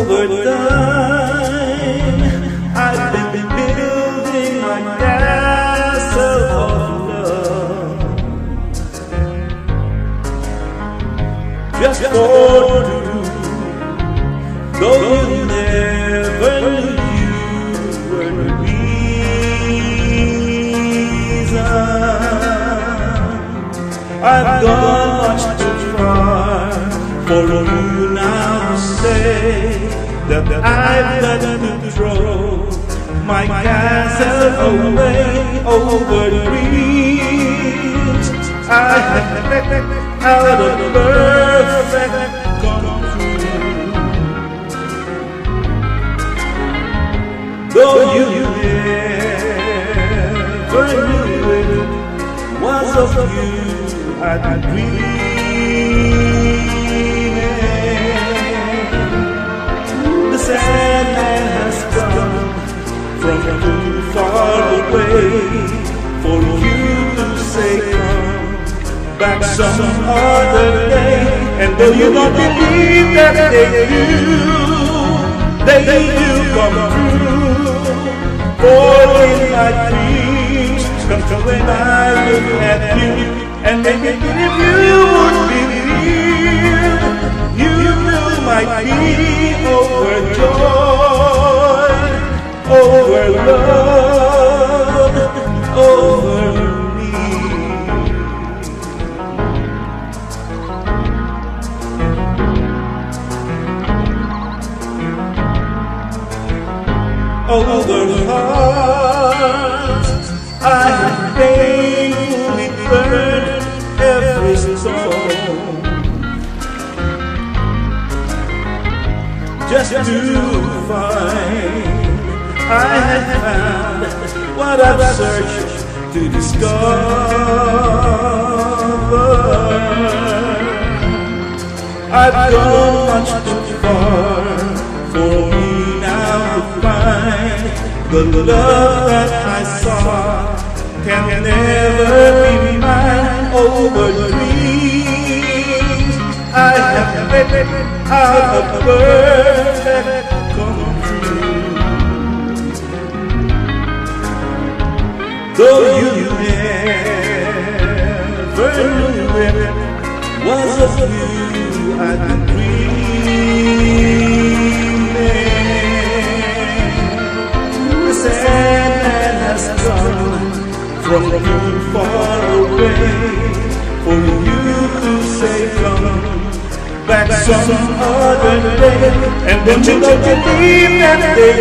over time, I've been building my castle of love, just for two. Though you never knew you were the reason, I've gone much too far for you now to say that I've got to throw my castle away over the reach. I have out of perfect control. Though you never knew it was of you I'd been dreaming. The sandman has come from too far away for you to say come back some other day. And though you don't believe that they do come true. For in my dreams come to when I look at you, and maybe if you would believe, you might be overjoyed, over love, over me. Over hearts I have painfully burned every stone, just to find I had found what I've searched to discover. I've gone much too far for me now to find the love that I saw can never be mine. Over dreams I have made out of perfect come true. Though you never knew it was of you I'd been dreaming. The sandman has come from too far away for you to say come back some other day. And don't you believe that they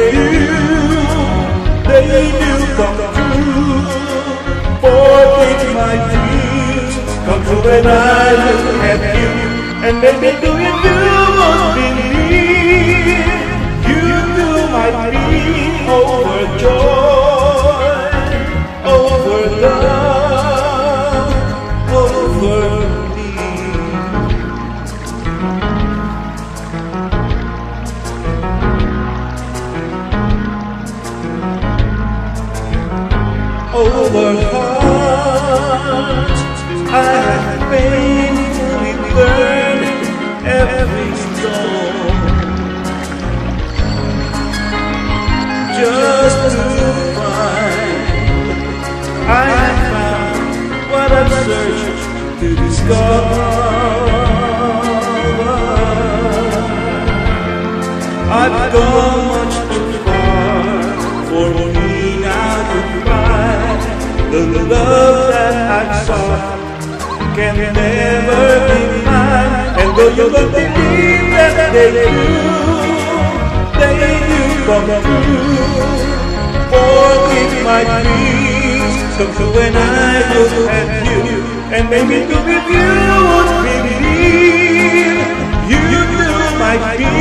do come true. For if my dreams come true when I look at you, and maybe do you won't believe, you might be overjoyed, over love, over me. Over hearts I have painfully burned every stone, just to find I have found what I've searched to discover. I've gone much too far for me now to find the love that I sought can never be mine. And though you don't believe that they do come true. For if my dreams come true when I look at you, and maybe if you would believe, you might be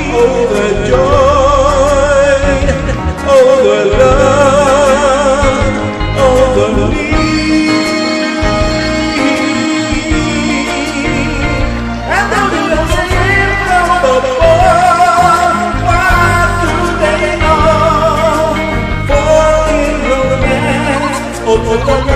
overjoyed, over love, over me. And though you don't say it from above, what do they know? For in romance,